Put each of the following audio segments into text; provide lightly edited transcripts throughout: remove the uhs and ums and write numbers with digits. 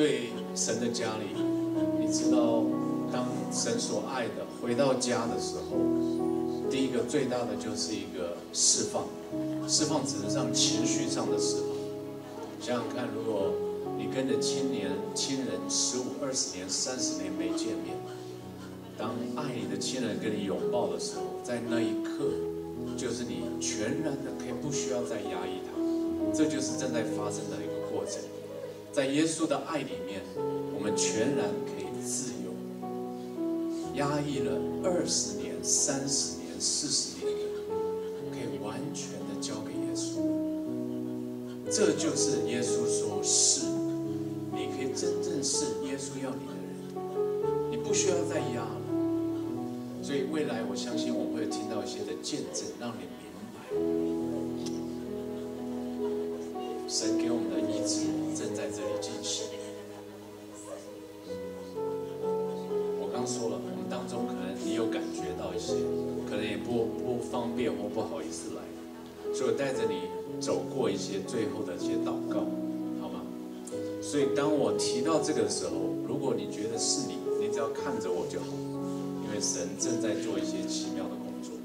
对神的家里，你知道，当神所爱的回到家的时候，第一个最大的就是一个释放，释放指的上情绪上的释放。想想看，如果你跟着亲人15、20年、30年没见面，当爱你的亲人跟你拥抱的时候，在那一刻，就是你全然的可以不需要再压抑它，这就是正在发生的一个过程。在耶稣的爱里面，我们全然可以自由。压抑了20年、30年、40年的，可以完全的交给耶稣。这就是耶稣说是，你可以真正是耶稣要你的人，你不需要再压了。所以未来我相信我会听到一些的见证，让你明白，神给我们的医治正在这里进行。我刚说了，我们当中可能你有感觉到一些，可能也不方便或不好意思来，所以我带着你走过一些最后的一些祷告，好吗？所以当我提到这个的时候，如果你觉得是你，你只要看着我就好。因为神正在做一些奇妙的工作。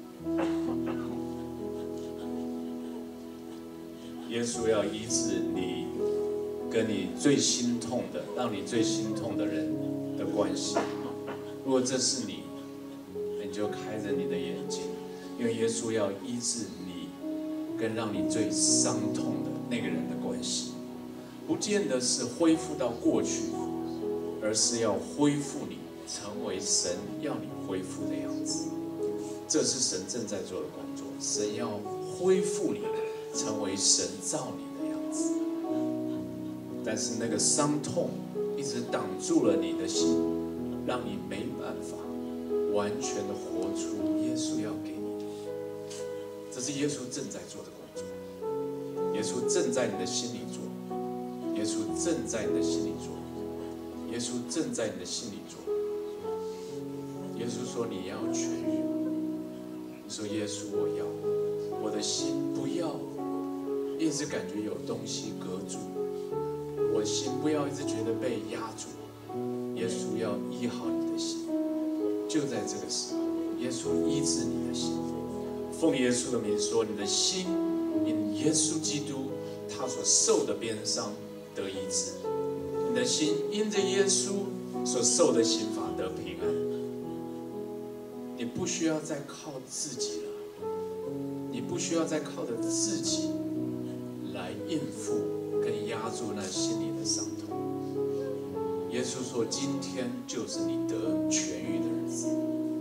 耶稣要医治你跟你最心痛的，让你最心痛的人的关系。如果这是你，你就开着你的眼睛，因为耶稣要医治你跟让你最伤痛的那个人的关系，不见得是恢复到过去，而是要恢复你成为神要你恢复的样子。这是神正在做的工作，神要恢复你成为神造你的样子。但是那个伤痛一直挡住了你的心，让你没办法完全的活出耶稣要给你的。这是耶稣正在做的工作，耶稣正在你的心里做，耶稣正在你的心里做，耶稣正在你的心里做。耶稣说你要痊愈，你说耶稣我要，我的心不要一直感觉有东西隔住，我的心不要一直觉得被压住。耶稣要医好你的心，就在这个时候，耶稣医治你的心。奉耶稣的名说，你的心因耶稣基督他所受的鞭伤得医治，你的心因着耶稣所受的刑罚得平安。你不需要再靠自己了，你不需要再靠着自己来应付跟压住那心里的伤痛。耶稣说，今天就是你得痊愈的日子。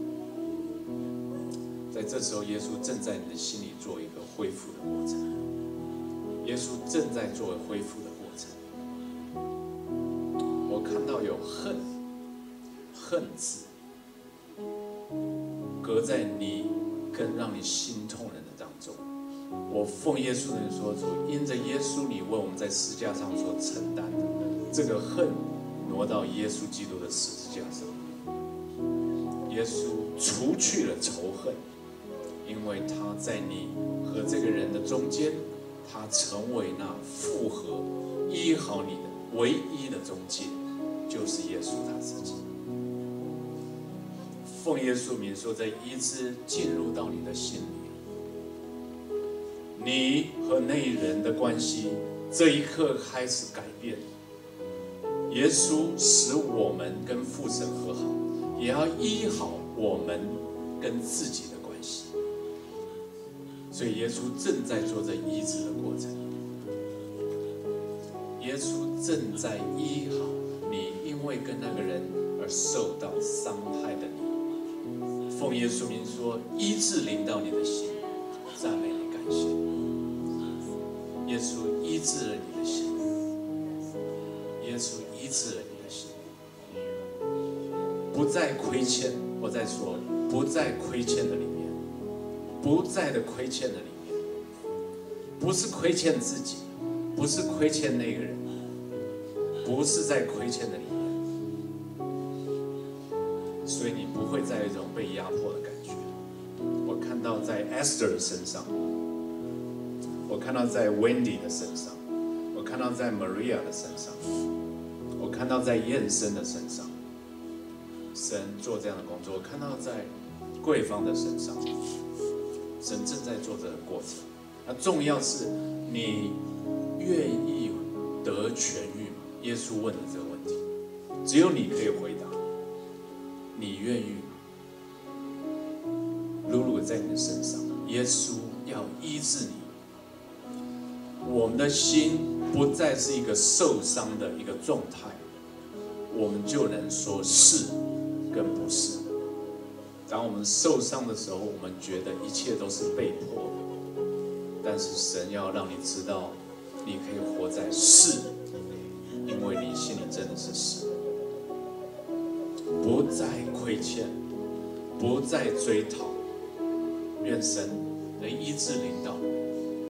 在这时候，耶稣正在你的心里做一个恢复的过程，耶稣正在做恢复的过程。我看到有恨字隔在你跟让你心痛人的当中。我奉耶稣的名说，主因着耶稣你为我们在十字架上所承担的这个恨，挪到耶稣基督的十字架上。耶稣除去了仇恨，因为他在你和这个人的中间，他成为那复合医好你的唯一的中介，就是耶稣他自己。奉耶稣名说，这医治进入到你的心里，你和那人的关系这一刻开始改变。耶稣使我们跟父神和好，也要医好我们跟自己的关系。所以耶稣正在做这医治的过程，耶稣正在医好你因为跟那个人而受到伤害的你。奉耶稣名说，医治临到你的心，赞美你，感谢你。耶稣医治了你的心，耶稣医治了你的心，不再亏欠。我再说，不再亏欠的里面，不再的亏欠的里面，不是亏欠自己，不是亏欠那个人，不是在亏欠的里面。所以你不会再有一种被压迫的感觉。我看到在 Esther 的身上，我看到在 Wendy 的身上，我看到在 Maria 的身上， 看到在燕生的身上，神做这样的工作；我看到在桂芳的身上，神正在做这个过程。那重要是你愿意得痊愈吗？耶稣问的这个问题，只有你可以回答。你愿意？露露在你的身上，耶稣要医治你。我们的心不再是一个受伤的一个状态，我们就能说是跟不是。当我们受伤的时候，我们觉得一切都是被迫的，但是神要让你知道，你可以活在是，因为你心里真的是是，不再亏欠，不再追讨。愿神能医治领导。